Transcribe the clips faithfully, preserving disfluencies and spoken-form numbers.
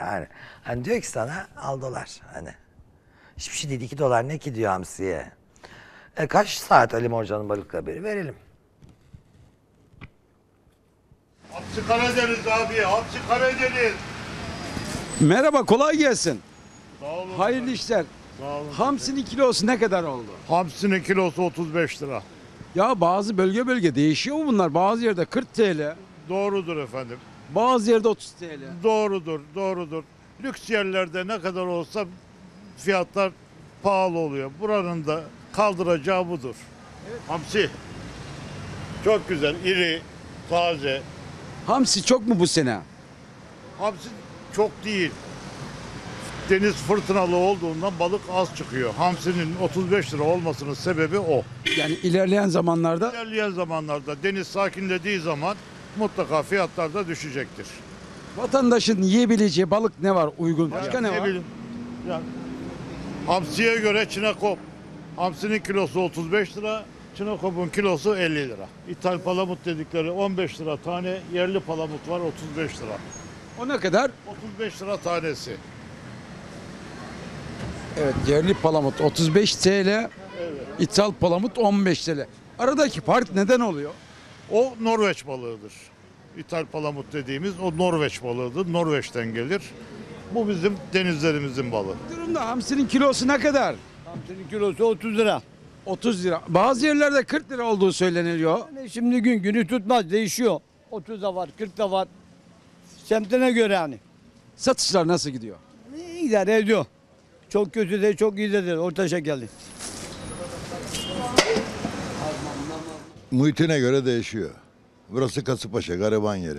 Yani hani diyor ki sana al dolar hani. Hiçbir şey değil, iki dolar ne ki diyor hamsiye. E kaç saat Ali Morcan'ın balık haberi verelim. Hamsi Karadeniz abi, Hamsi Karadeniz. Merhaba, kolay gelsin. Sağ olun. Hayırlı işler. Sağ olun. Hamsinin kilosu ne kadar oldu? Hamsinin kilosu otuz beş lira. Ya bazı bölge bölge değişiyor mu bunlar? Bazı yerde kırk TL, Doğrudur efendim. bazı yerde otuz TL. Doğrudur, doğrudur. Lüks yerlerde ne kadar olsa fiyatlar pahalı oluyor. Buranın da kaldıracağı budur. Hamsi. Çok güzel, iri, taze. Hamsi çok mu bu sene? Hamsi çok değil. Deniz fırtınalı olduğundan balık az çıkıyor. Hamsinin otuz beş lira olmasının sebebi o. Yani ilerleyen zamanlarda İlerleyen zamanlarda deniz sakinlediği zaman mutlaka fiyatlar da düşecektir. vatandaşın yiyebileceği balık ne var uygun? Başka ne Ne var? bileyim, yani hamsiye göre çinekop. Hamsinin kilosu otuz beş lira, çinekopun kilosu elli lira. İthal palamut dedikleri on beş lira tane, yerli palamut var otuz beş lira. O ne kadar? otuz beş lira tanesi. Evet, yerli palamut otuz beş TL, ithal palamut on beş TL. Aradaki fark neden oluyor? O Norveç balığıdır. İthal palamut dediğimiz o Norveç balığıdır. Norveç'ten gelir. Bu bizim denizlerimizin balığı. Bu durumda hamsinin kilosu ne kadar? Hamsinin kilosu otuz lira. otuz lira. Bazı yerlerde kırk lira olduğu söyleniliyor. Yani şimdi gün günü tutmaz, değişiyor. otuz da var, kırk da var. Semtine göre yani. Satışlar nasıl gidiyor? İyi idare ediyor. Çok kötü de çok iyi de değil. Orta şekerli. Muhitine göre değişiyor. Burası Kasımpaşa, gariban yeri.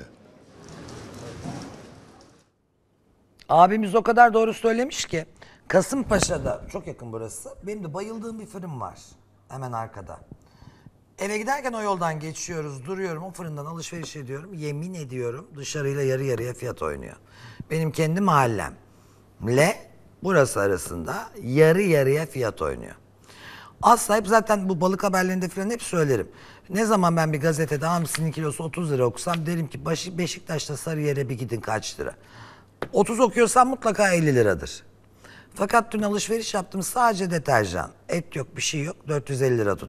Abimiz o kadar doğru söylemiş ki Kasımpaşa'da çok yakın burası. Benim de bayıldığım bir fırın var hemen arkada. Eve giderken o yoldan geçiyoruz, duruyorum, o fırından alışveriş ediyorum. Yemin ediyorum dışarıyla yarı yarıya fiyat oynuyor. Benim kendi mahallemle burası arasında yarı yarıya fiyat oynuyor. Asla hep zaten bu balık haberlerinde falan hep söylerim. Ne zaman ben bir gazetede hamsinin kilosu otuz lira okusam derim ki Başı- Beşiktaş'ta Sarıyer'e bir gidin kaç lira. otuz okuyorsam mutlaka elli liradır. Fakat dün alışveriş yaptım, sadece deterjan. Et yok, bir şey yok, dört yüz elli lira tuttu.